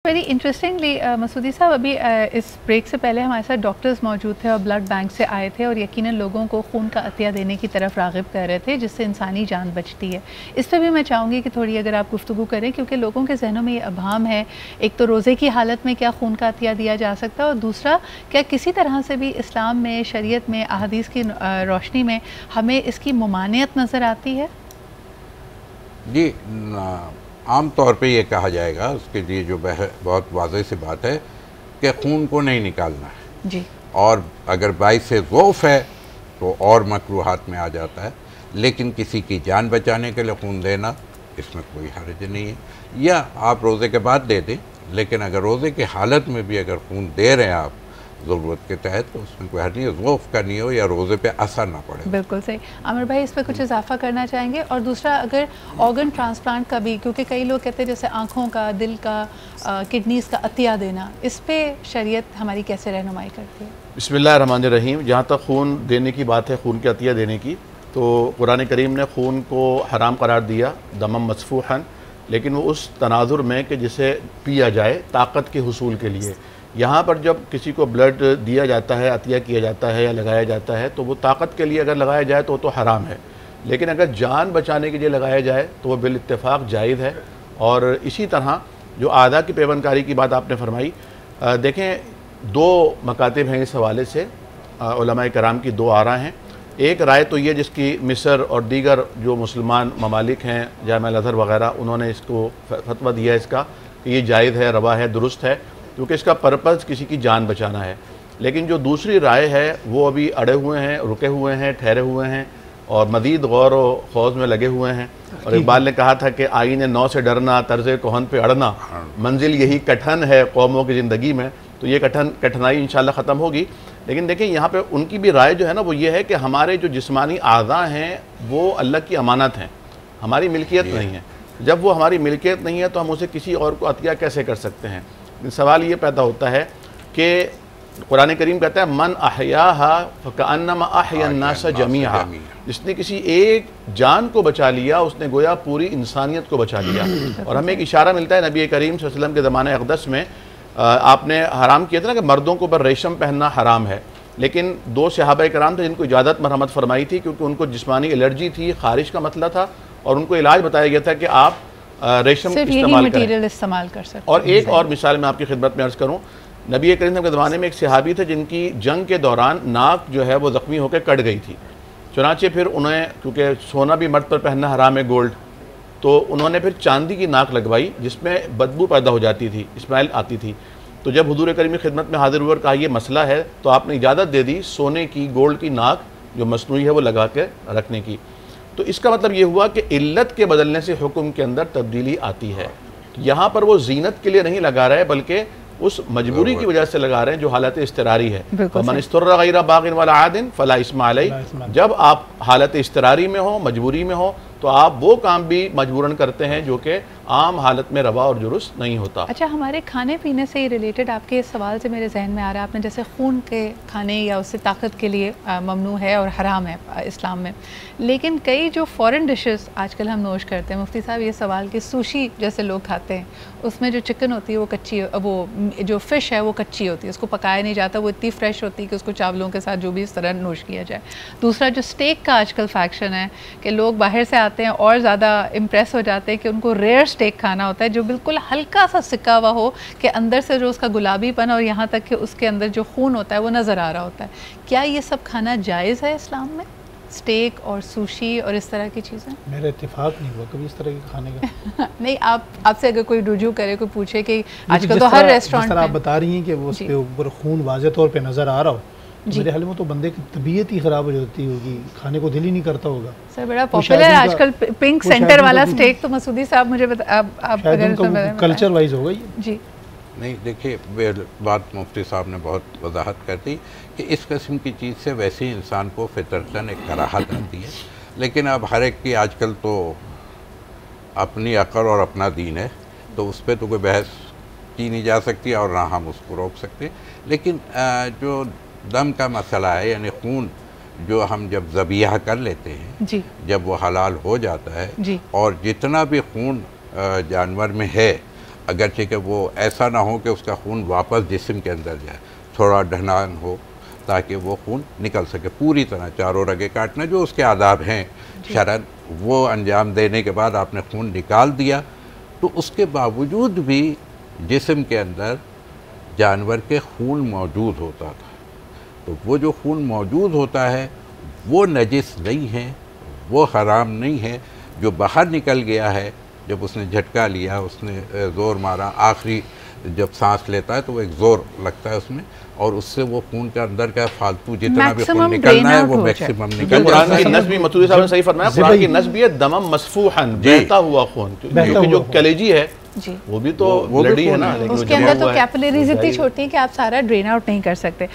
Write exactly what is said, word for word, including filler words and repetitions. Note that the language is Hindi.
वेरी इंटरेस्टिंगली मसूदी साहब, अभी uh, इस ब्रेक से पहले हमारे साथ डॉक्टर्स मौजूद थे और ब्लड बैंक से आए थे और यकीनन लोगों को खून का अतिया देने की तरफ राग़िब कर रहे थे, जिससे इंसानी जान बचती है। इस पर भी मैं चाहूँगी कि थोड़ी अगर आप गुफ्तगू करें, क्योंकि लोगों के जहनों में ये अभाम है, एक तो रोज़े की हालत में क्या खून का अतिया दिया जा सकता है, और दूसरा क्या किसी तरह से भी इस्लाम में, शरीयत में, अहादीस की रोशनी में हमें इसकी ममानियत नज़र आती है? जी, आम तौर पे ये कहा जाएगा, उसके लिए जो बहुत वाज़ेह सी बात है कि खून को नहीं निकालना है जी, और अगर बाइस से ज़ौफ़ है तो और मकरूहात में आ जाता है, लेकिन किसी की जान बचाने के लिए खून देना, इसमें कोई हर्ज नहीं है। या आप रोज़े के बाद दे दें, लेकिन अगर रोज़े की हालत में भी अगर खून दे रहे हैं आप ज़रूरत के तहत, तो उसमें कोई हर्ज नहीं है, ज़ौफ़ करनी हो या रोज़े पे असर ना पड़े। बिल्कुल सही। आमिर भाई, इस पर कुछ इजाफा करना चाहेंगे? और दूसरा, अगर ऑर्गन ट्रांसप्लांट का भी, क्योंकि कई लोग कहते हैं जैसे आँखों का, दिल का, किडनीज़ का अतिया देना, इस पर शरीयत हमारी कैसे रहनुमाई करती है? बिस्मिल्लाहिर्रहमानिर्रहीम। जहाँ तक खून देने की बात है, खून के अतिया देने की, तो कुरान करीम ने खून को हराम करार दिया, दमम मसफूहन, लेकिन वो उस तनाजुर में कि जिसे पिया जाए ताकत के हुसूल के लिए। यहाँ पर जब किसी को ब्लड दिया जाता है, अतिया किया जाता है या लगाया जाता है, तो वो ताकत के लिए अगर लगाया जाए तो वो तो हराम है, लेकिन अगर जान बचाने के लिए लगाया जाए तो वह बिल इत्तेफाक जायज़ है। और इसी तरह जो आदा की पेवनकारी की बात आपने फरमाई, देखें दो मकातिब हैं इस हवाले से, उलमाए कराम की दो आरा हैं। एक राय तो ये जिसकी मिस्र और दीगर जो मुसलमान ममालिक हैं, जामिया अल-अज़हर वग़ैरह, उन्होंने इसको फतवा दिया इसका कि ये जायज़ है, रवा है, दुरुस्त है, क्योंकि इसका पर्पज़ किसी की जान बचाना है। लेकिन जो दूसरी राय है वो अभी अड़े हुए हैं, रुके हुए हैं, ठहरे हुए हैं और मज़ीद गौर व खौज में लगे हुए हैं। और इकबाल ने कहा था कि आईने नौ से डरना, तर्ज़े कोहन पे अड़ना, मंजिल यही कठन है कौमों की ज़िंदगी में। तो ये कठन कठिनाई इंशाल्लाह ख़त्म होगी। लेकिन देखें, यहाँ पे उनकी भी राय जो है ना, वो ये है कि हमारे जो जिस्मानी आज़ा हैं वो अल्लाह की अमानत हैं, हमारी मिल्कियत नहीं है। जब वो हमारी मिल्कियत नहीं है तो हम उसे किसी और को अतिया कैसे कर सकते हैं? सवाल ये पैदा होता है कि कुरान करीम कहता है मन अहयाहा फकअन्नमा अहयन नास जमीआ, जिसने किसी एक जान को बचा लिया उसने गोया पूरी इंसानियत को बचा लिया। और हमें एक इशारा मिलता है नबी करीम सल्लल्लाहु अलैहि वसल्लम के ज़माने अक़दस में, आपने हराम किया था ना कि मर्दों को ऊपर रेशम पहनना हराम है, लेकिन दो सहाबा कराम थे जिनको इजाज़त मरहमत फरमाई थी, क्योंकि उनको जिस्मानी एलर्जी थी, खारिश का मसला था, और उनको इलाज बताया गया था कि आप रेशम इस्तेमाल करें, इस्तेमाल कर सकते। और एक और मिसाल मैं आपकी खिदमत में अर्ज़ करूँ, नबी करीम के ज़माने में एक सहाबी थे जिनकी जंग के दौरान नाक जो है वो ज़ख्मी होकर कट गई थी। चुनाचे फिर उन्हें, क्योंकि सोना भी मर्द पर पहनना हराम है, गोल्ड, तो उन्होंने फिर चांदी की नाक लगवाई जिसमें बदबू पैदा हो जाती थी, स्मेल आती थी। तो जब हुजूर करीम की खिदमत में हाजिर हुए और कहा यह मसला है, तो आपने इजाज़त दे दी सोने की, गोल्ड की नाक जो मसनूई है वो लगा के रखने की। तो इसका मतलब ये हुआ कि इल्लत के बदलने से हुक्म के अंदर तब्दीली आती है। यहाँ पर वो जीनत के लिए नहीं लगा रहे, बल्कि उस मजबूरी की वजह से लगा रहे हैं जो हालत इस्तरारी है। मन इस्तर्रा गैरा बागिन वला आदिन फला इस्मा अलैह। जब आप हालत इस्तरारी में हो, मजबूरी में हो, तो आप वो काम भी मजबूरन करते हैं जो कि आम हालत में रवा और जुरुस्त नहीं होता। अच्छा, हमारे खाने पीने से रिलेटेड आपके इस सवाल से मेरे जहन में आ रहा है, आपने जैसे खून के खाने या उससे ताकत के लिए ममनू है और हराम है इस्लाम में, लेकिन कई जो फ़ॉरेन डिशेस आजकल हम नोश करते हैं, मुफ्ती साहब ये सवाल कि सुशी जैसे लोग खाते हैं, उसमें जो चिकन होती है वो कच्ची, वो जो फ़िश है वो कच्ची होती है, उसको पकाया नहीं जाता, वो इतनी फ्रेश होती है कि उसको चावलों के साथ जो भी इस तरह नोश किया जाए। दूसरा, जो स्टेक का आजकल फैक्शन है कि लोग बाहर से आते हैं और ज़्यादा इम्प्रेस हो जाते हैं कि उनको रेयर स्टेक खाना होता है जो बिल्कुल हल्का सा सिका हुआ हो, कि अंदर से जो उसका गुलाबीपन और यहाँ तक कि उसके अंदर जो खून होता है वो नज़र आ रहा होता है। क्या ये सब खाना जायज़ है इस्लाम में? स्टेक और सुशी और इस तरह की चीज़ें? मेरा इत्तेफाक नहीं हुआ कभी इस तरह के खाने का। नहीं, आप आपसे अगर कोई रुजू करे, कोई पूछे कि आजकल तो हर रेस्टोरेंट में आप बता रही हैं कि वो उसके ऊपर खून वाज़े तौर पे नज़र आ रहा हो, मेरे हाल में तो बंदे की तबीयत ही ख़राब हो जाती होगी, खाने को दिल ही नहीं करता होगा। सर बड़ा पॉपुलर है आजकल पिंक सेंटर वाला स्टेक, तो मसूदी साहब मुझे बता, आप, आप अगर कल्चर वाइज होगा ये। जी नहीं, देखिए बात मुफ्ती साहब ने बहुत वजाहत कर दी कि इस किस्म की चीज़ से वैसे ही इंसान को फितरतन एक कराहत आती है, लेकिन अब हर एक की आजकल तो अपनी अकल और अपना दीन है, तो उस पर तो कोई बहस की नहीं जा सकती और ना हम उसको रोक सकते। लेकिन जो दम का मसला है, यानी खून जो हम जब ज़बिया कर लेते हैं जी, जब वो हलाल हो जाता है जी, और जितना भी खून जानवर में है, अगरचे कि वो ऐसा ना हो कि उसका खून वापस जिस्म के अंदर जाए, थोड़ा ढलान हो ताकि वो खून निकल सके पूरी तरह। चारों रगे काटना जो उसके आदाब हैं शरन, वो अंजाम देने के बाद आपने खून निकाल दिया, तो उसके बावजूद भी जिस्म के अंदर जानवर के खून मौजूद होता था। तो वो जो खून मौजूद होता है वो नजिस नहीं है, वो हराम नहीं है। जो बाहर निकल गया है, जब उसने झटका लिया, उसने ज़ोर मारा, आखिरी जब सांस लेता है तो वो एक ज़ोर लगता है उसमें, और उससे वो खून के अंदर का फालतू जितना भी खून निकलना है वो मैक्सिमम निकल कुरान जाता की है। नस्ब भी मतूरी साहब ने सही फरमाया, कुरान की नस्ब भी है दमम मसफूहन, बहता हुआ खून, क्योंकि जो कलेजी है जी वो भी तो वो भी ब्लडी है ना, खून है। लेकिन उसके वो जमा अंदर तो हुआ है। कैपिलरीज इतनी छोटी है कि आप सारा ड्रेन आउट नहीं कर सकते।